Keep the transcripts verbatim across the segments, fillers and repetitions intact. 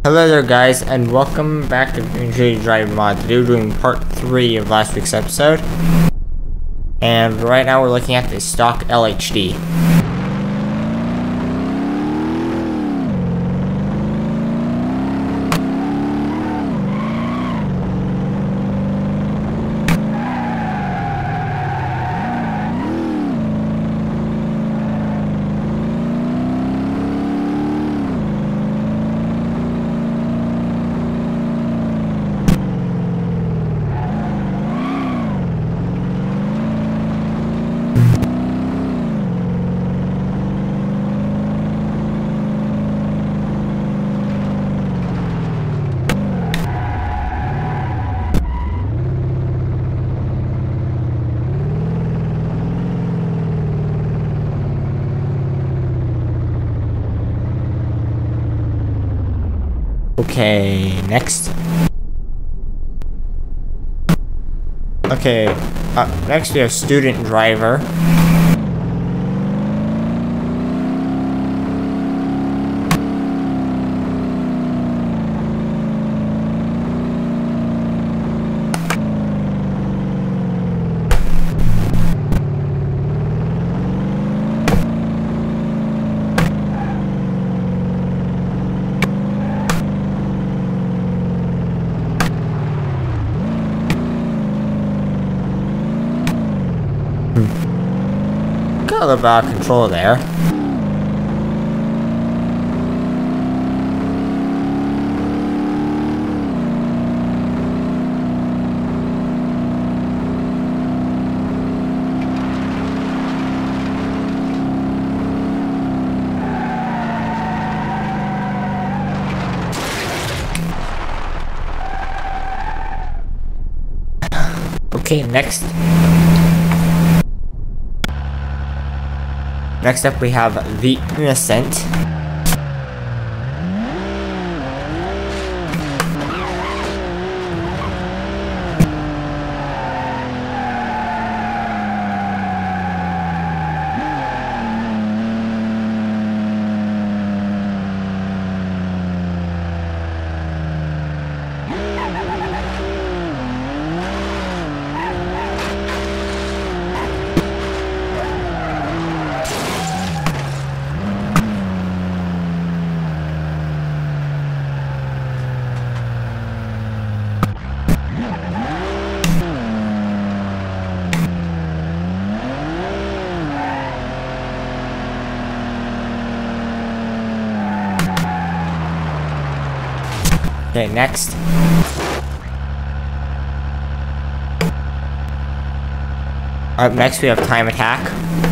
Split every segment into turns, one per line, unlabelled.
Hello there guys, and welcome back to Injury Drive Mod. Today we're doing part three of last week's episode. And right now we're looking at the stock L H D. Okay, next. Okay, up next we have student driver. Got a little bit out of control there. Okay, next. Next up we have the Innocent. Okay, next. Up next we have Time Attack.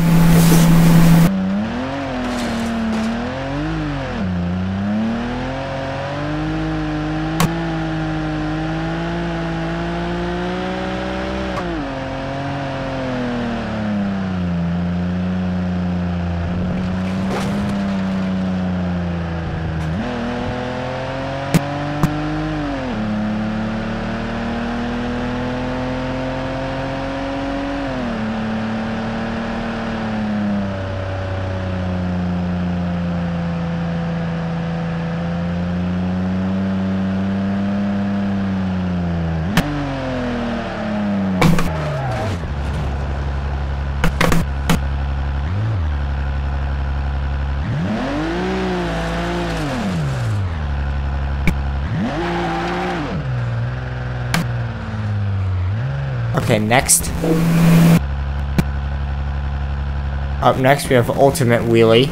Okay, next. Up next we have Ultimate Wheelie.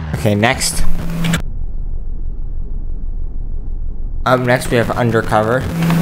Okay, next. Up next we have Undercover.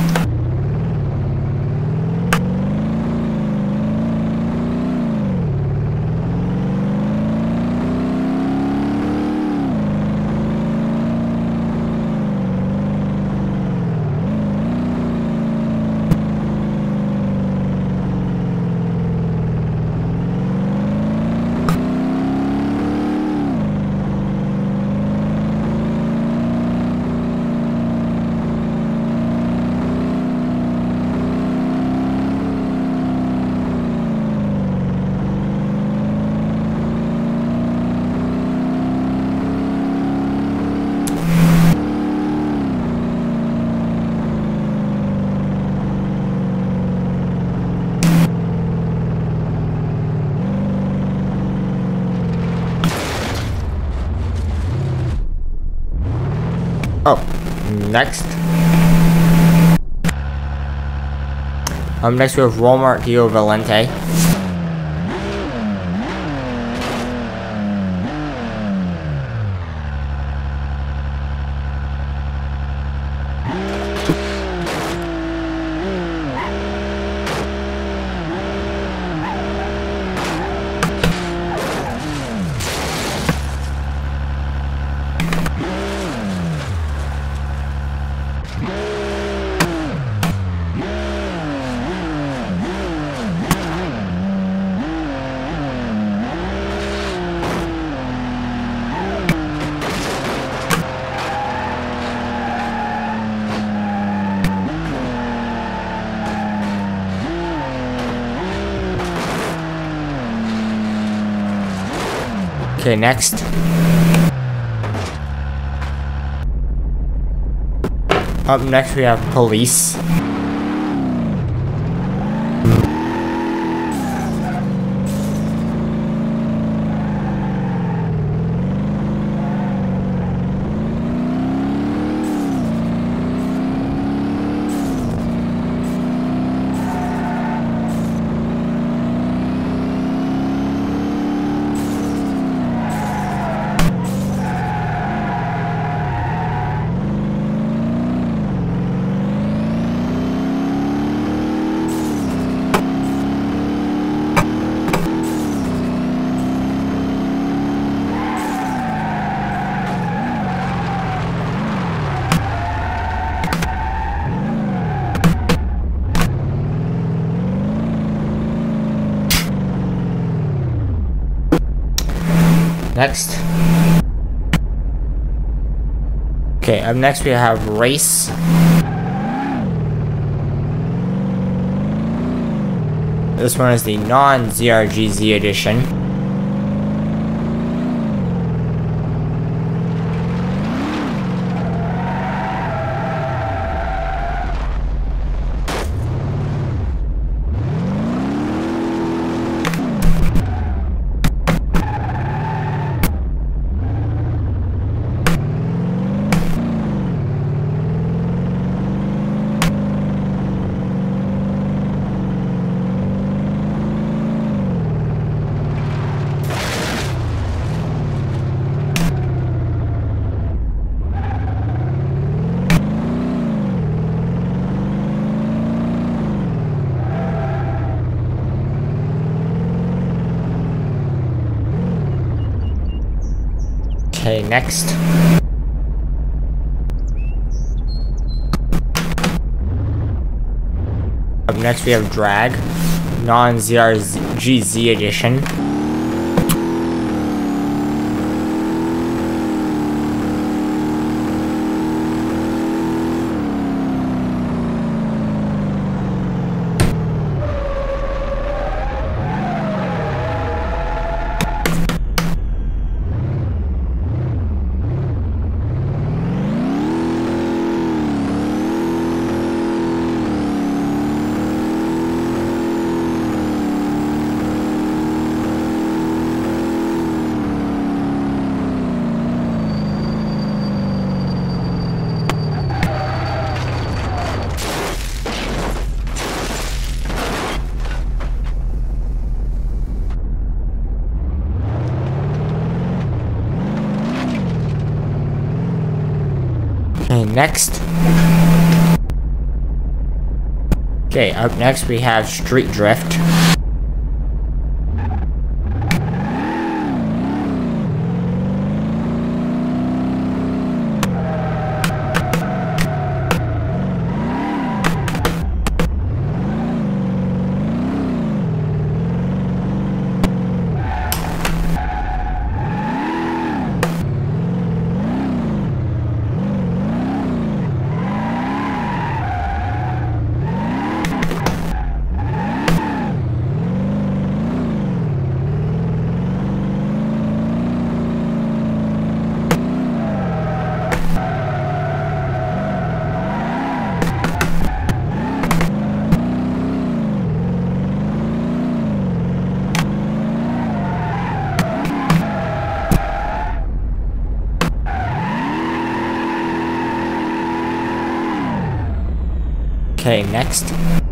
Oh, next. Um, next we have Walmart Dio Valente. Okay, next. Up next we have Police. Next. Okay, up next we have Race. This one is the non-Z R G Z edition. Okay, next. Up next we have Drag, non-Z R G Z edition. Okay, next. Okay, up next we have Street Drift. Okay, next.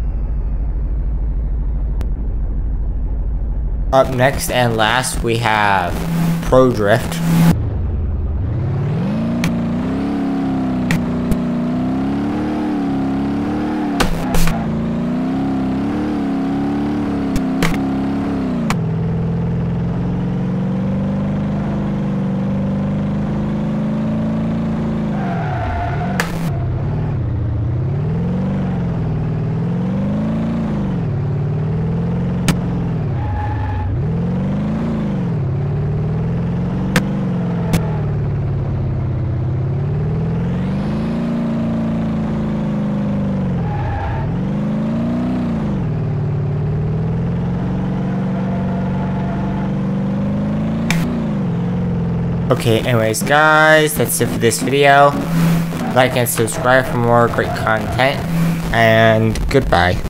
Up next and last we have Pro Drift. Okay, anyways guys, that's it for this video. Like and subscribe for more great content, and goodbye.